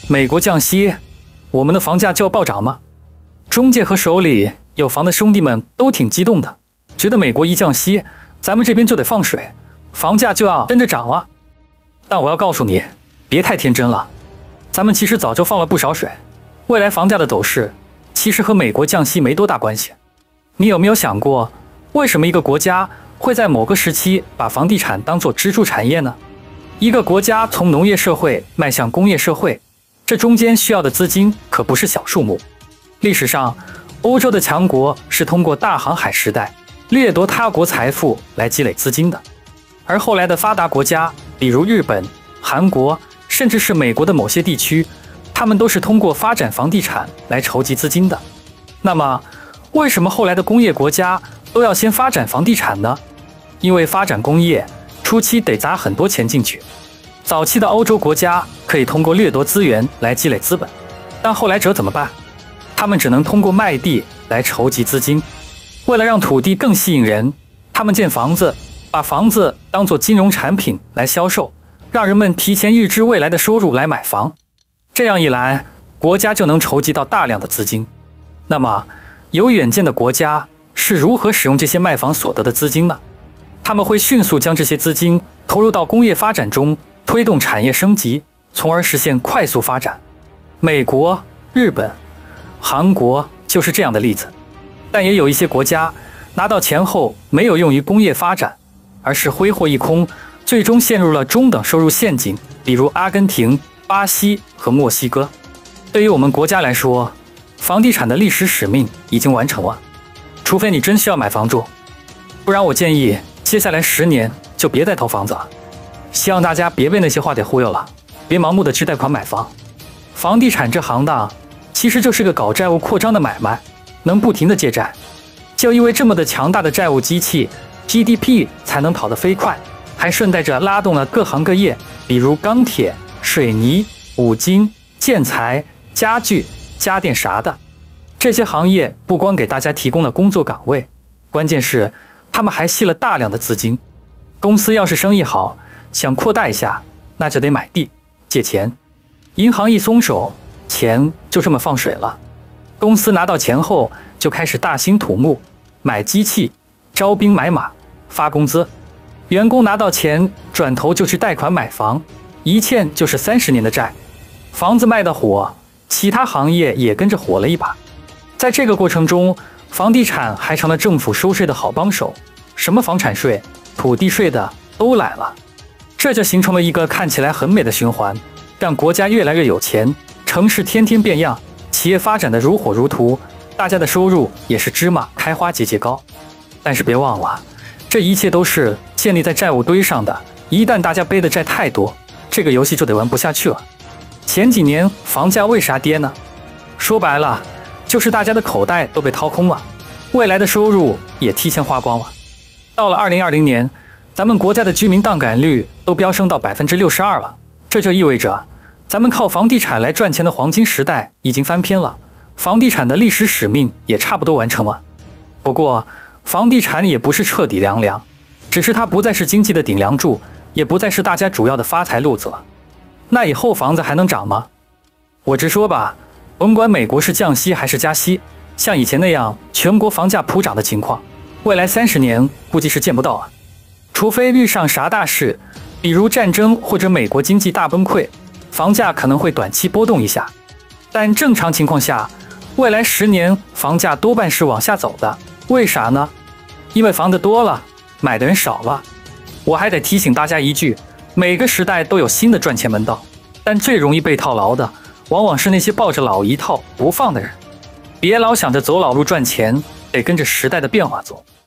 美国降息，我们的房价就要暴涨吗？中介和手里有房的兄弟们都挺激动的，觉得美国一降息，咱们这边就得放水，房价就要跟着涨了。但我要告诉你，别太天真了，咱们其实早就放了不少水，未来房价的走势其实和美国降息没多大关系。你有没有想过，为什么一个国家会在某个时期把房地产当作支柱产业呢？一个国家从农业社会迈向工业社会，这中间需要的资金可不是小数目。历史上，欧洲的强国是通过大航海时代掠夺他国财富来积累资金的，而后来的发达国家，比如日本、韩国，甚至是美国的某些地区，他们都是通过发展房地产来筹集资金的。那么，为什么后来的工业国家都要先发展房地产呢？因为发展工业初期得砸很多钱进去。早期的欧洲国家可以通过掠夺资源来积累资本，但后来者怎么办？他们只能通过卖地来筹集资金。为了让土地更吸引人，他们建房子，把房子当作金融产品来销售，让人们提前预支未来的收入来买房。这样一来，国家就能筹集到大量的资金。那么，有远见的国家是如何使用这些卖房所得的资金呢？他们会迅速将这些资金投入到工业发展中，推动产业升级，从而实现快速发展。美国、日本、韩国就是这样的例子。但也有一些国家拿到钱后没有用于工业发展，而是挥霍一空，最终陷入了中等收入陷阱，比如阿根廷、巴西和墨西哥。对于我们国家来说，房地产的历史使命已经完成了，除非你真需要买房住，不然我建议接下来10年就别再投房子了。希望大家别被那些话给忽悠了，别盲目的去贷款买房。房地产这行当其实就是个搞债务扩张的买卖，能不停的借债。就因为这么的强大的债务机器， GDP 才能跑得飞快，还顺带着拉动了各行各业，比如钢铁、水泥、五金、建材、家具、家电啥的。这些行业不光给大家提供了工作岗位，关键是他们还吸了大量的资金。公司要是生意好，想扩大一下，那就得买地、借钱。银行一松手，钱就这么放水了。公司拿到钱后，就开始大兴土木，买机器、招兵买马、发工资。员工拿到钱，转头就去贷款买房，一欠就是30年的债。房子卖得火，其他行业也跟着火了一把。在这个过程中，房地产还成了政府收税的好帮手，什么房产税、土地税的都来了。这就形成了一个看起来很美的循环，让国家越来越有钱，城市天天变样，企业发展的如火如荼，大家的收入也是芝麻开花节节高。但是别忘了，这一切都是建立在债务堆上的，一旦大家背的债太多，这个游戏就得玩不下去了。前几年房价为啥跌呢？说白了，就是大家的口袋都被掏空了，未来的收入也提前花光了。到了2020年，咱们国家的居民杠杆率都飙升到62%了，这就意味着咱们靠房地产来赚钱的黄金时代已经翻篇了，房地产的历史使命也差不多完成了。不过，房地产也不是彻底凉凉，只是它不再是经济的顶梁柱，也不再是大家主要的发财路子了。那以后房子还能涨吗？我直说吧，甭管美国是降息还是加息，像以前那样全国房价普涨的情况，未来30年估计是见不到啊。除非遇上啥大事，比如战争或者美国经济大崩溃，房价可能会短期波动一下。但正常情况下，未来10年房价多半是往下走的。为啥呢？因为房子多了，买的人少了。我还得提醒大家一句，每个时代都有新的赚钱门道，但最容易被套牢的，往往是那些抱着老一套不放的人。别老想着走老路赚钱，得跟着时代的变化走。